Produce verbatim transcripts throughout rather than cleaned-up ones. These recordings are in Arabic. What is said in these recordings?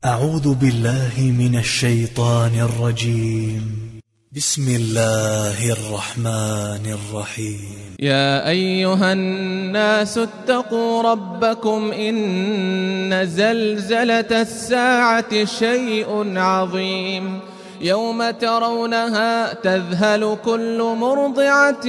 أعوذ بالله من الشيطان الرجيم. بسم الله الرحمن الرحيم. يا أيها الناس اتقوا ربكم إن زلزلة الساعة شيء عظيم يوم ترونها تذهل كل مرضعة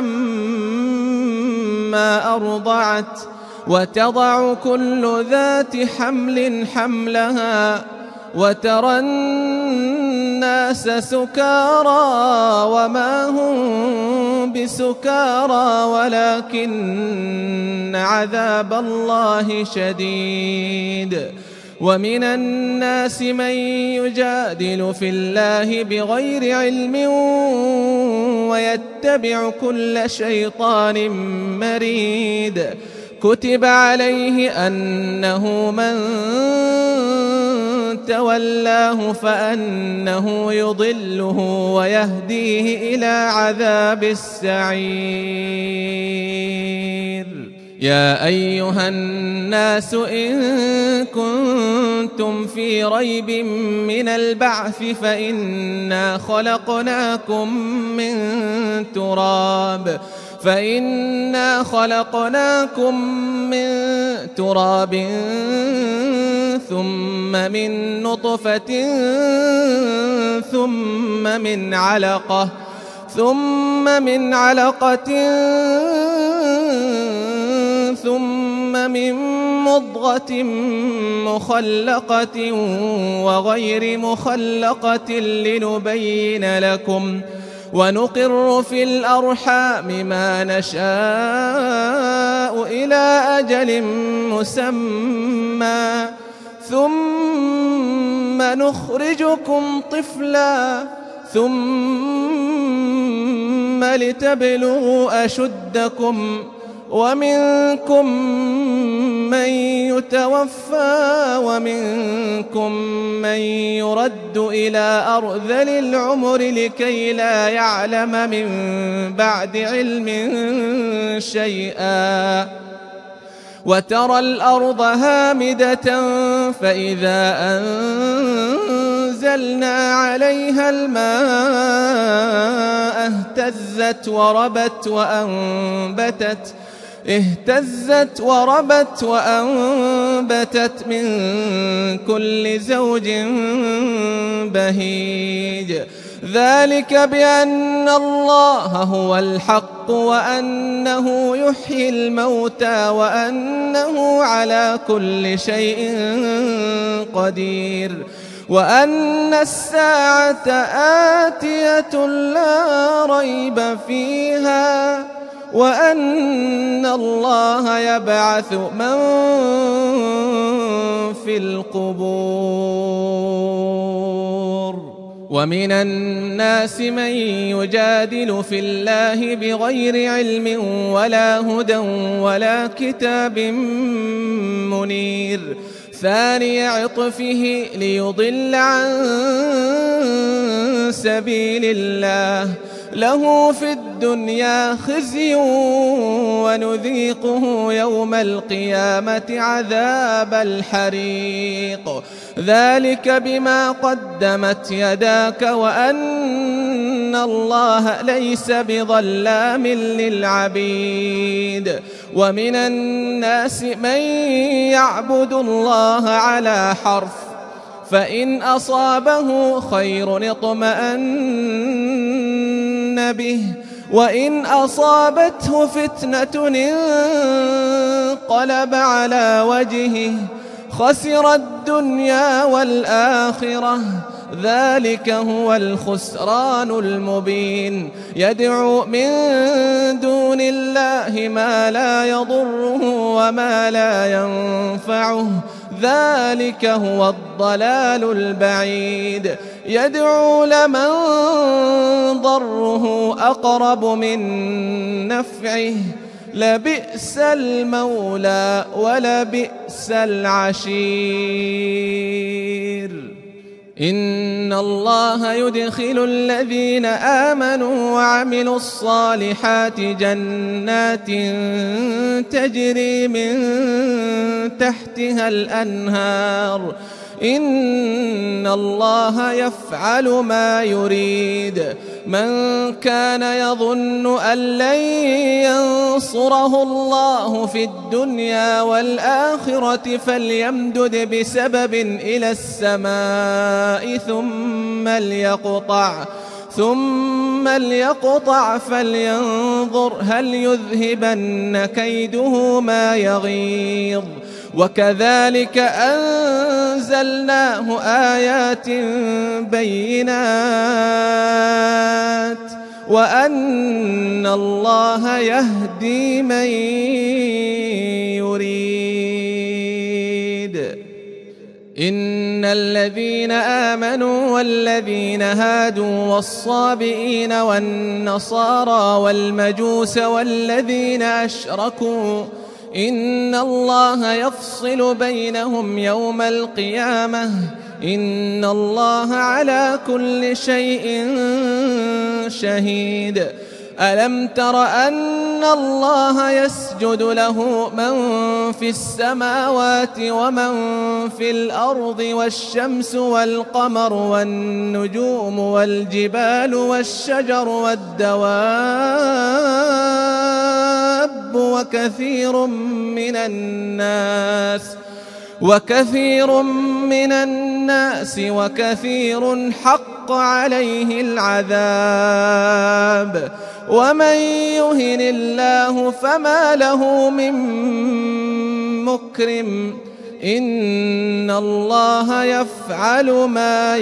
عما أرضعت وتضع كل ذات حمل حملها وترى الناس سكارى وما هم بسكارى ولكن عذاب الله شديد. ومن الناس من يجادل في الله بغير علم ويتبع كل شيطان مريد. كتب عليه أنه من تولاه فأنه يضله ويهديه إلى عذاب السعير. يا أيها الناس إن كنتم في ريب من البعث فإنا خلقناكم من تراب فإنا خلقناكم من تراب ثم من نطفة ثم من علقة ثم من علقة ثم من مضغة مخلقة وغير مخلقة لنبين لكم ونقر في الأرحام ما نشاء إلى أجل مسمى ثم نخرجكم طفلا ثم لتبلغوا أشدكم ومنكم من يتوفى ومنكم من يرد إلى أرذل العمر لكي لا يعلم من بعد علم شيئا. وترى الأرض هامدة فإذا أنزلنا عليها الماء اهتزت وربت وأنبتت اهتزت وربت وأنبتت من كل زوج بهيج. ذلك بأن الله هو الحق وأنه يحيي الموتى وأنه على كل شيء قدير وأن الساعة آتية لا ريب فيها وأن الله يبعث من في القبور. ومن الناس من يجادل في الله بغير علم ولا هدى ولا كتاب منير. ثاني عطفه ليضل عن سبيل الله له في الدنيا خزي ونذيقه يوم القيامة عذاب الحريق. ذلك بما قدمت يداك وأن الله ليس بظلام للعبيد. ومن الناس من يعبد الله على حرف فإن أصابه خير اطمأن به وإن أصابته فتنة انقلب على وجهه خسر الدنيا والآخرة. ذلك هو الخسران المبين. يدعو من دون الله ما لا يضره وما لا ينفعه ذلك هو الضلال البعيد. يدعو لمن ضره أقرب من نفعه لبئس المولى ولبئس العشير. إن الله يدخل الذين آمنوا وعملوا الصالحات جنات تجري من تحتها الأنهار إن الله يفعل ما يريد. من كان يظن أن لن ينصره الله في الدنيا والآخرة فليمدد بسبب إلى السماء ثم ليقطع ثم ليقطع فلينظر هل يذهبن كيده ما يغيظ. وكذلك أنزلناه آيات بينات وأن الله يهدي من يريد. إن الذين آمنوا والذين هادوا والصابئين والنصارى والمجوس والذين أشركوا إن الله يفصل بينهم يوم القيامة إن الله على كل شيء شهيد. ألم تر أن الله يسجد له من في السماوات ومن في الأرض والشمس والقمر والنجوم والجبال والشجر والدواب وكثير من الناس وكثير من الناس وكثير حق عليه العذاب. ومن يهن الله فما له من مكرم إن الله يفعل ما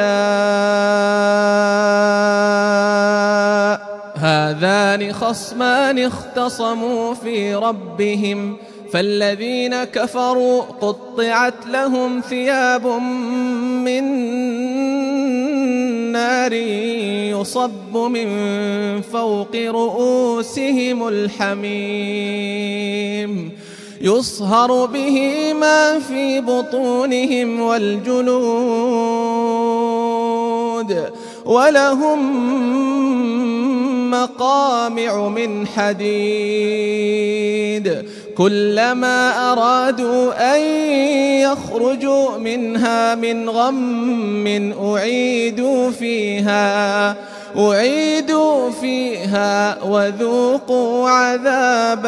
يشاء. هذان خصمان اختصموا في ربهم فالذين كفروا قطعت لهم ثياب من نار يصب من فوق رؤوسهم الحميم يصهر به ما في بطونهم والجلود ولهم مقامع من حديد كلما أرادوا أن يخرجوا منها من غم أعيدوا فيها أعيدوا فيها وذوقوا عذاب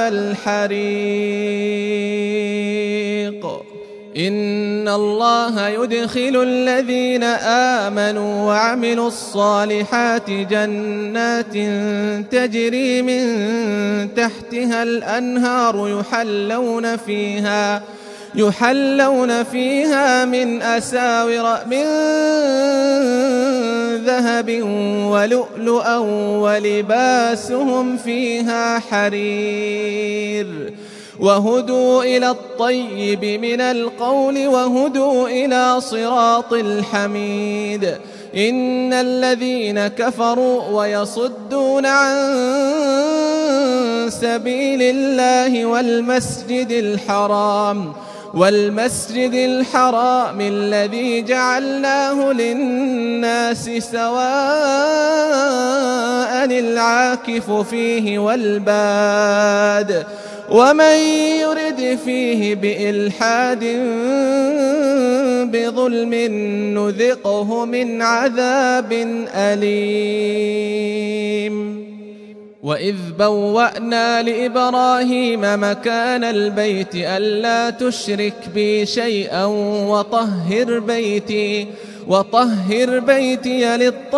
الحريق. إن الله يدخل الذين آمنوا وعملوا الصالحات جنات تجري من تحتها الأنهار يحلون فيها يحلون فيها من أساور من ذهب ولؤلؤا ولباسهم فيها حرير وهدوا إلى الطيب من القول وهدوا إلى صراط الحميد. إن الذين كفروا ويصدون عن سبيل الله والمسجد الحرام والمسجد الحرام الذي جعلناه للناس سواء العاكف فيه والباد ومن يرد فيه بإلحاد بظلم نذقه من عذاب أليم. وإذ بوأنا لإبراهيم مكان البيت ألا تشرك بي شيئا وطهر بيتي وطهر بيتي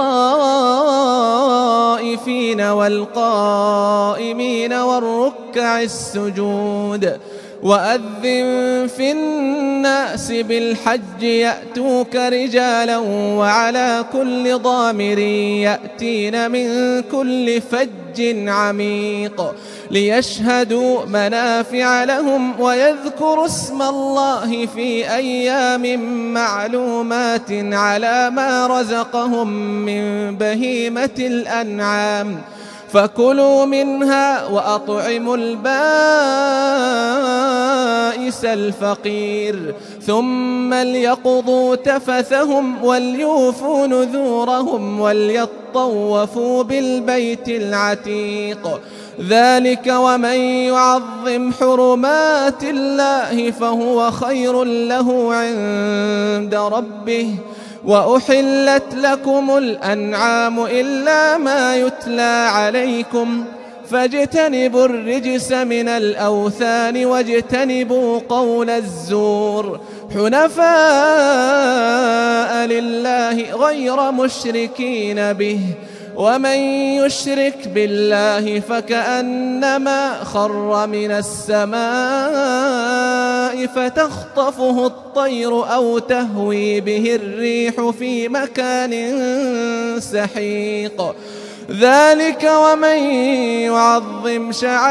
للطائفين والقائمين والركع السجود. وأذن في الناس بالحج يأتوك رجالا وعلى كل ضامر يأتين من كل فج عميق ليشهدوا منافع لهم ويذكروا اسم الله في أيام معلومات على ما رزقهم من بهيمة الأنعام فكلوا منها وأطعموا البائس الفقير ثم ليقضوا تفثهم وليوفوا نذورهم وليطوفوا بالبيت العتيق. ذلك ومن يعظم حرمات الله فهو خير له عند عند ربه وأحلت لكم الأنعام إلا ما يتلى عليكم فاجتنبوا الرجس من الأوثان واجتنبوا قول الزور حنفاء لله غير مشركين به ومن يشرك بالله فكأنما خر من السماء فتخطفه الطير أو تهوي به الريح في مكان سحيق ذلك ومن يعظم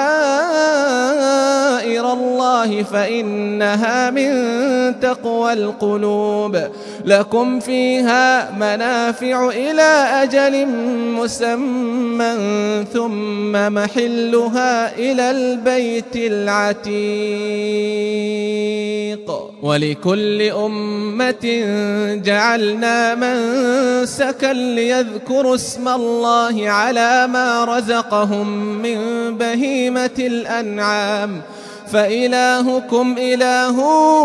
شعائر الله فإنها من تقوى القلوب لكم فيها منافع إلى أجل مسمى ثم محلها إلى البيت العتيق ولكل أمة جعلنا منسكا ليذكروا اسم الله على ما رزقهم من بهيمة الأنعام فإلهكم إله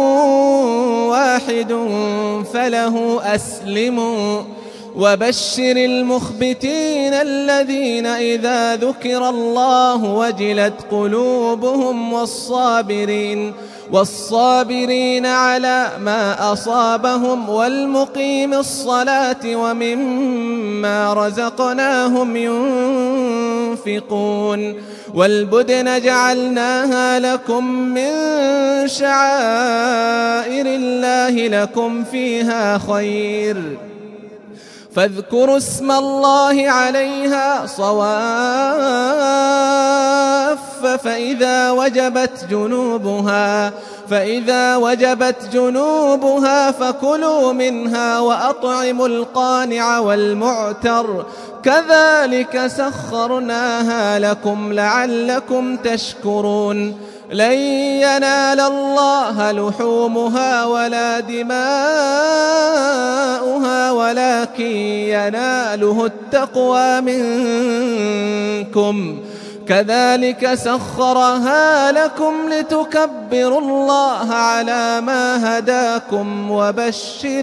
واحد فله أسلموا وبشر المخبتين الذين إذا ذكر الله وجلت قلوبهم والصابرين والصابرين على ما أصابهم والمقيم الصلاة ومما رزقناهم ينفقون والبدن جعلناها لكم من شعائر الله لكم فيها خير فاذكروا اسم الله عليها صواف فإذا وجبت جنوبها فإذا وجبت جنوبها فكلوا منها وأطعموا القانع والمعتر كذلك سخرناها لكم لعلكم تشكرون لن ينال الله لحومها ولا دماؤها ولكن يناله التقوى منكم كذلك سخرها لكم لتكبروا الله على ما هداكم وبشر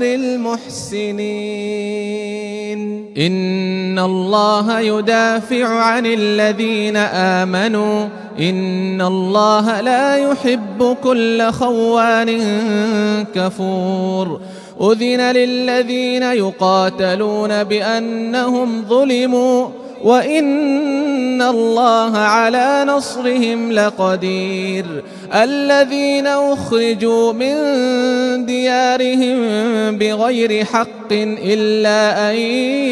المحسنين إن الله يدافع عن الذين آمنوا إن الله لا يحب كل خوان كفور أذن للذين يقاتلون بأنهم ظلموا وإن الله على نصرهم لقدير الذين أخرجوا من ديارهم بغير حق إلا أن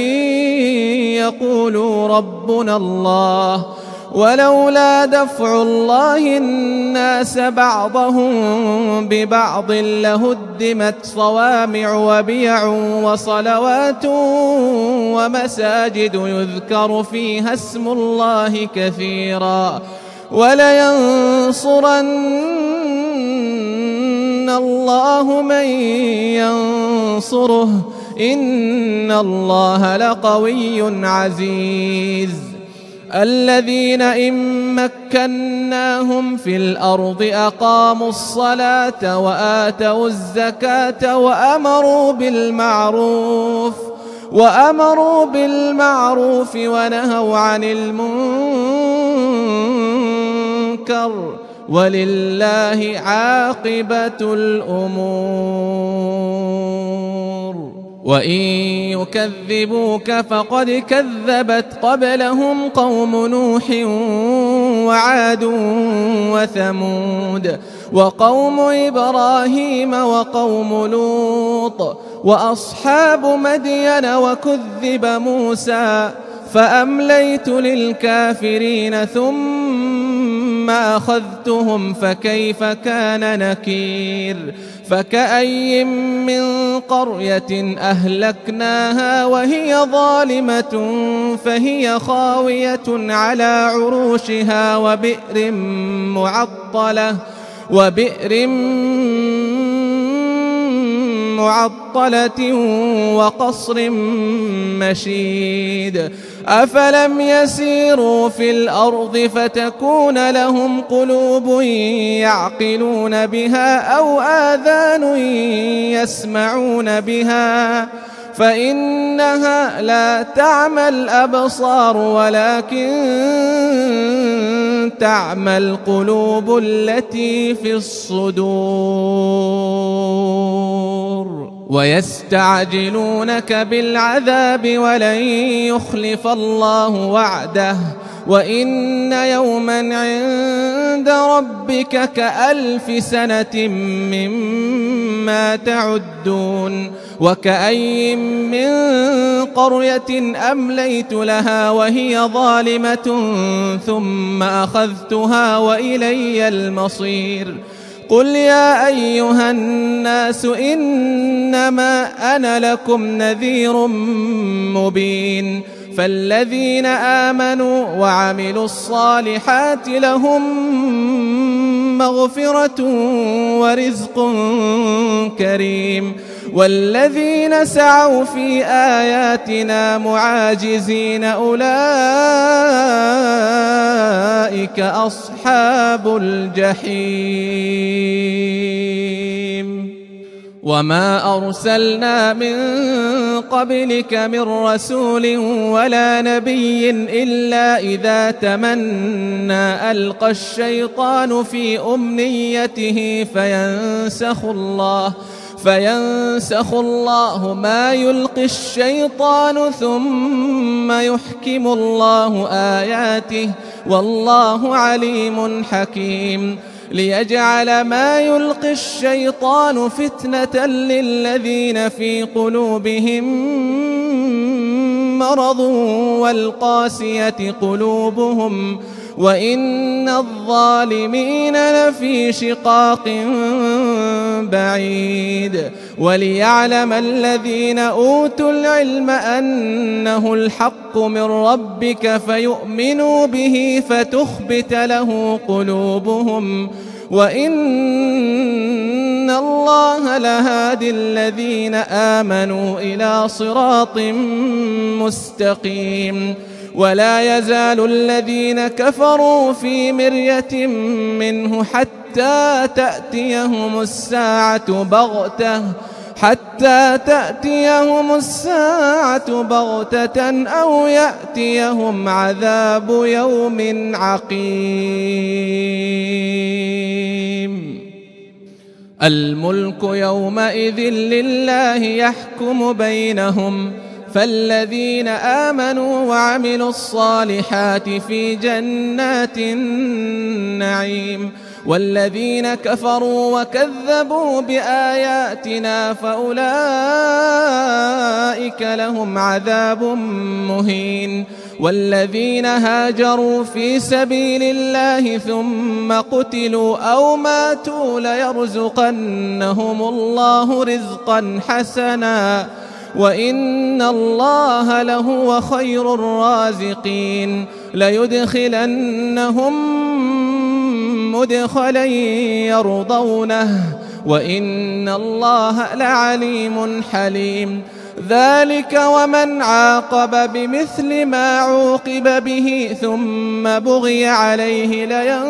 يقولوا ربنا الله ولولا دفع الله الناس بعضهم ببعض لهدمت صوامع وبيع وصلوات ومساجد يذكر فيها اسم الله كثيرا ولينصرن الله من ينصره إن الله لقوي عزيز الذين إن مكناهم في الأرض أقاموا الصلاة وآتوا الزكاة وأمروا بالمعروف وأمروا بالمعروف ونهوا عن المنكر ولله عاقبة الأمور وإن يكذبوك فقد كذبت قبلهم قوم نوح وعاد وثمود وقوم إبراهيم وقوم لوط وأصحاب مدين وكذب موسى فأمليت للكافرين ثم أخذتهم فكيف كان نكير فكأي من قرية أهلكناها وهي ظالمة فهي خاوية على عروشها وبئر معطلة وبئر معطلة وقصر مشيد أفلم يسيروا في الأرض فتكون لهم قلوب يعقلون بها أو آذان يسمعون بها فإنها لا تعمى الأبصار ولكن تعمى القلوب التي في الصدور ويستعجلونك بالعذاب ولن يخلف الله وعده وإن يوما عند ربك كألف سنة مما تعدون وكأي من قرية أمليت لها وهي ظالمة ثم أخذتها وإلي المصير قل يا أيها الناس إنما أنا لكم نذير مبين فالذين آمنوا وعملوا الصالحات لهم مغفرة ورزق كريم والذين سعوا في آياتنا معاجزين أولئك أصحاب الجحيم وما أرسلنا من قبلك من رسول ولا نبي إلا إذا تمنى ألقى الشيطان في أمنيته فينسخ الله فينسخ الله ما يلقي الشيطان ثم يحكم الله آياته والله عليم حكيم ليجعل ما يلقي الشيطان فتنة للذين في قلوبهم مرض والقاسية قلوبهم وإن الظالمين لفي شقاق بعيد وليعلم الذين أوتوا العلم أنه الحق من ربك فيؤمنوا به فتخبت له قلوبهم وإن الله لهادي الذين آمنوا إلى صراط مستقيم ولا يزال الذين كفروا في مرية منه حتى تأتيهم الساعة بغتة حتى تأتيهم الساعة بغتة أو يأتيهم عذاب يوم عقيم الملك يومئذ لله يحكم بينهم فالذين آمنوا وعملوا الصالحات في جنات النعيم والذين كفروا وكذبوا بآياتنا فأولئك لهم عذاب مهين والذين هاجروا في سبيل الله ثم قتلوا أو ماتوا ليرزقنهم الله رزقا حسنا وإن الله لهو خير الرازقين ليدخلنهم مدخلا يرضونه وإن الله لعليم حليم ذلك ومن عاقب بمثل ما عوقب به ثم بغي عليه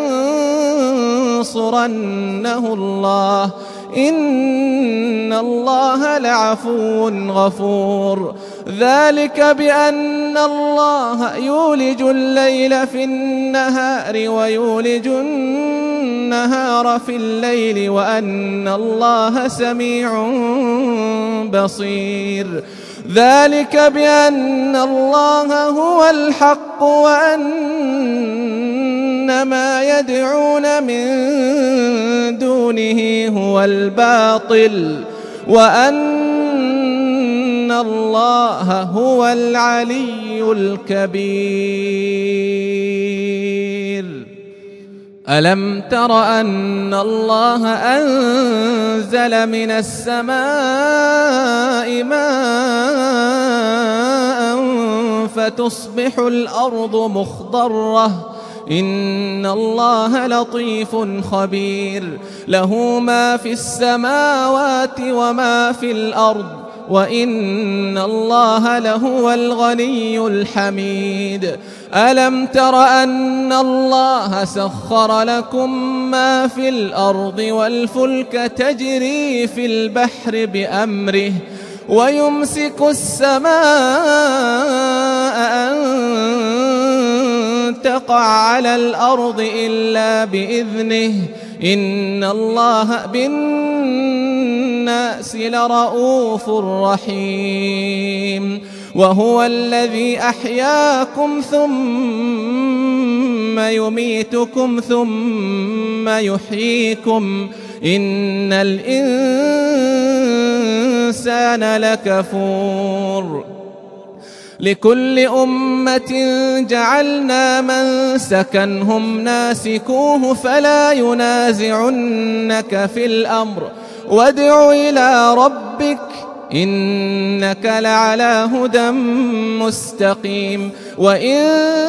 لينصرنه الله إن الله لعفو غفور ذلك بأن الله يولج الليل في النهار ويولج النهار في الليل وأن الله سميع بصير ذلك بأن الله هو الحق وأن ما يدعون من دونه هو الباطل وأن الله هو العلي الكبير ألم تر أن الله أنزل من السماء ماء فتصبح الأرض مخضرة إن الله لطيف خبير له ما في السماوات وما في الأرض وإن الله لهو الغني الحميد ألم تر أن الله سخر لكم ما في الأرض والفلك تجري في البحر بأمره ويمسك السماء أن تقع على الأرض إلا بإذنه إن الله بالناس لرؤوف رحيم وهو الذي أحياكم ثم يميتكم ثم يحييكم إن الإنسان لكفور لكل أمة جعلنا منسكا هم ناسكوه فلا ينازعنك في الأمر وادع إلى ربك إنك لعلى هدى مستقيم وإن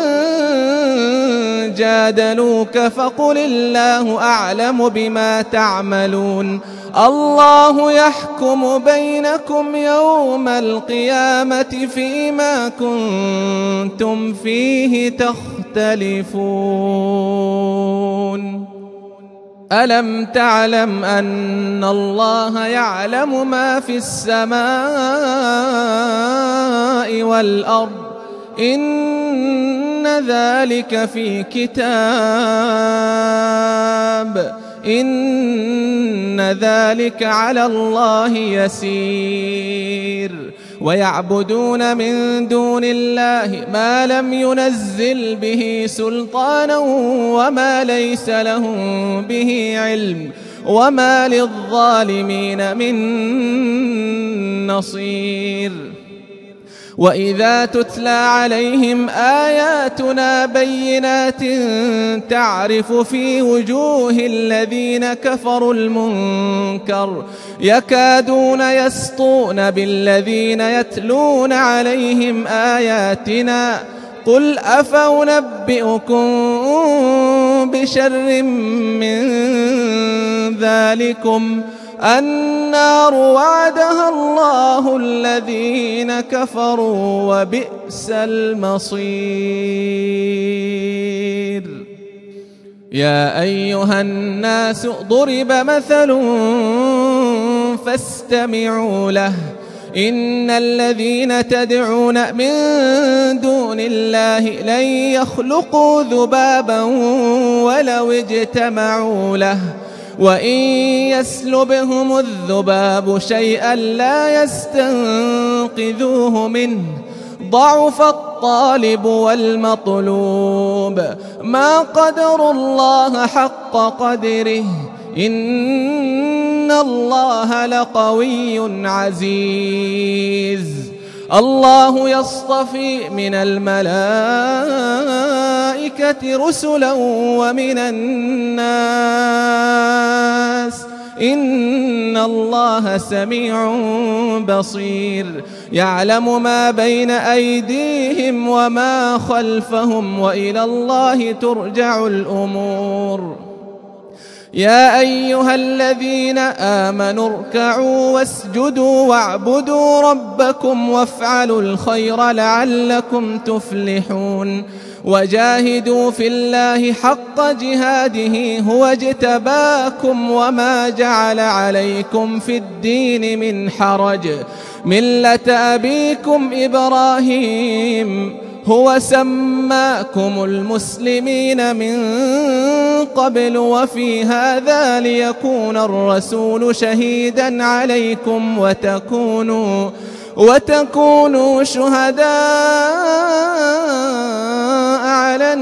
جادلوك فقل الله أعلم بما تعملون الله يحكم بينكم يوم القيامة فيما كنتم فيه تختلفون ألم تعلم أن الله يعلم ما في السماء والأرض إن ذلك في كتاب إن ذلك على الله يسير ويعبدون من دون الله ما لم ينزل به سلطانا وما ليس لهم به علم وما للظالمين من نصير وإذا تتلى عليهم آياتنا بينات تعرف في وجوه الذين كفروا المنكر يكادون يسطون بالذين يتلون عليهم آياتنا قل أفأنبئكم بشر من ذلكم النار وعدها الله الذين كفروا وبئس المصير يا أيها الناس ضرب مثل فاستمعوا له إن الذين تدعون من دون الله لن يخلقوا ذبابا ولو اجتمعوا له وإن يسلبهم الذباب شيئا لا يستنقذوه منه ضعف الطالب والمطلوب ما قدروا الله حق قدره إن الله لقوي عزيز الله يصطفي من الملائكة رسلا ومن الناس إن الله سميع بصير يعلم ما بين أيديهم وما خلفهم وإلى الله ترجع الأمور يا أيها الذين آمنوا اركعوا واسجدوا واعبدوا ربكم وافعلوا الخير لعلكم تفلحون وجاهدوا في الله حق جهاده هو اجتباكم وما جعل عليكم في الدين من حرج ملة أبيكم إبراهيم هو سماكم المسلمين من قبل وفي هذا ليكون الرسول شهيدا عليكم وتكونوا وتكونوا شهداء على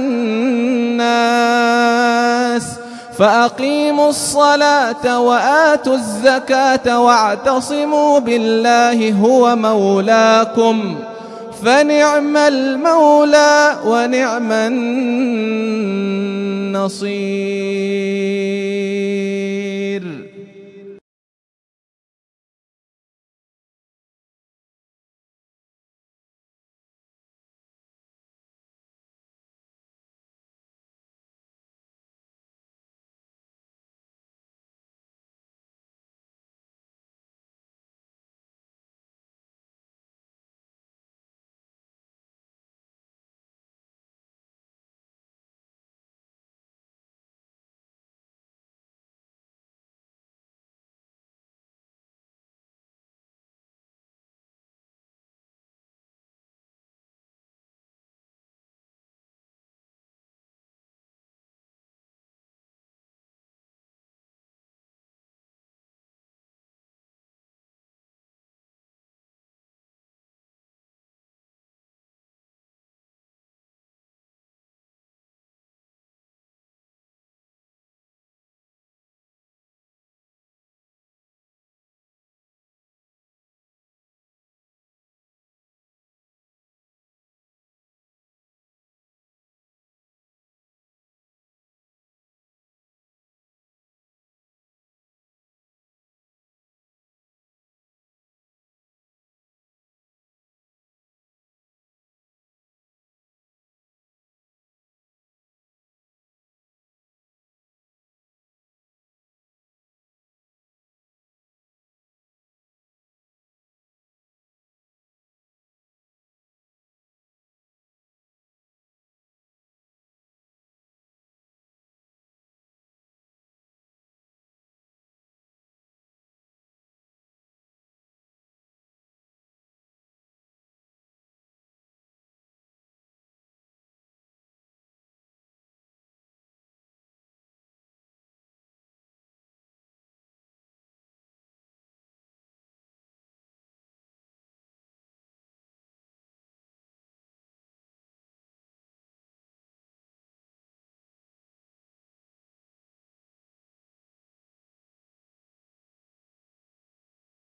الناس فأقيموا الصلاة وآتوا الزكاة واعتصموا بالله هو مولاكم فنعم المولى ونعم النصير.